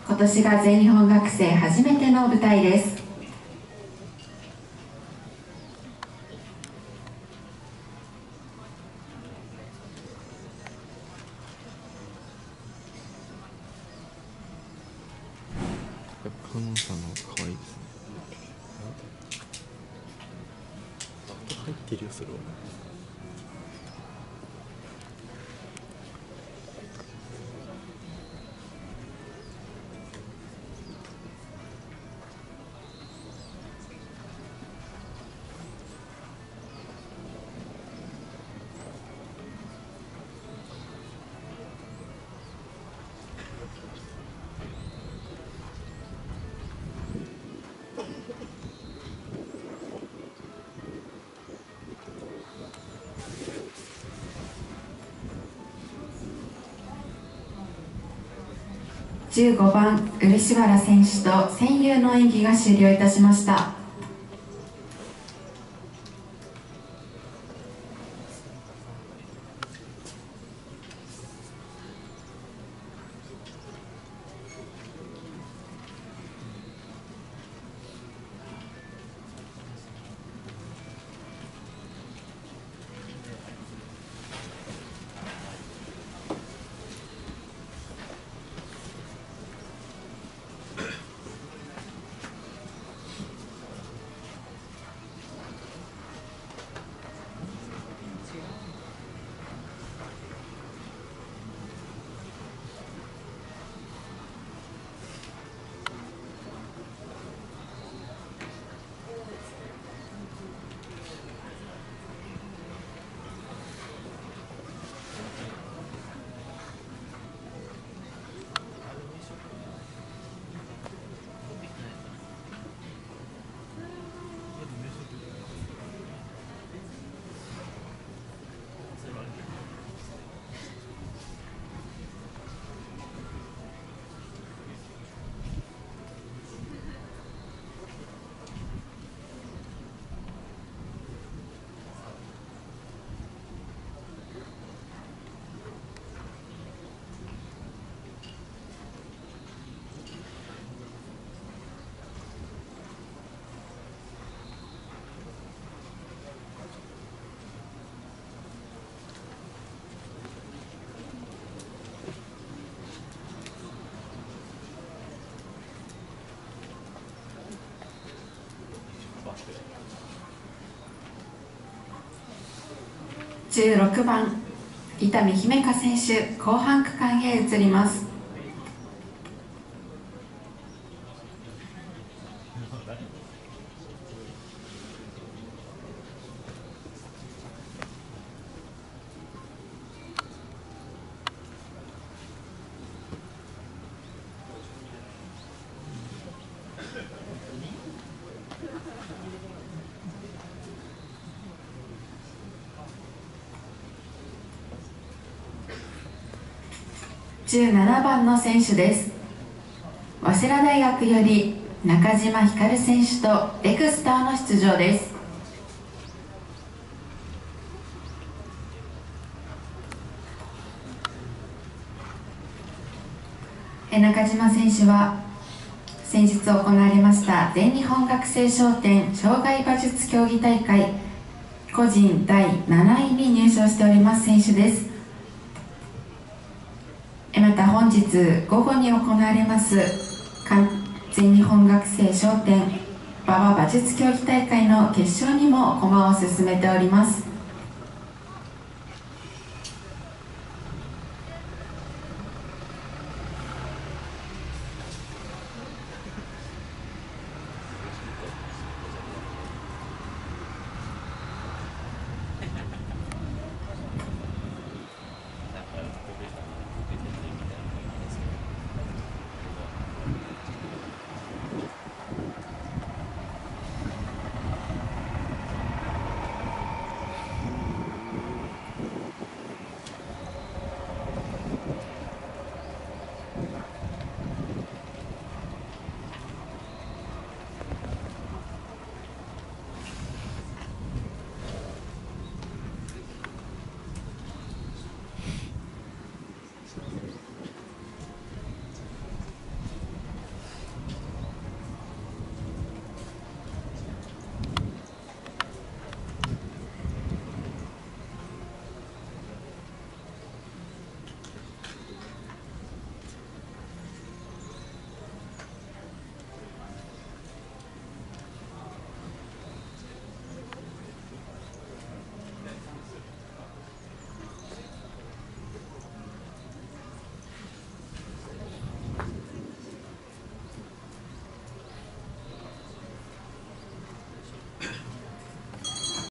今年が全日本学生初めての舞台です。 カノンさんの方が可愛いですね。入ってるよそれは。 15番漆原選手と戦友の演技が終了いたしました。16番伊丹姫香選手、後半区間へ移ります。17番の選手です。早稲田大学より中島ひかる選手とエクスターの出場です。中島選手は先日行われました全日本学生商店障害馬術競技大会個人第7位に入賞しております選手です。また本日午後に行われます全日本学生商店馬場馬術競技大会の決勝にも駒を進めております。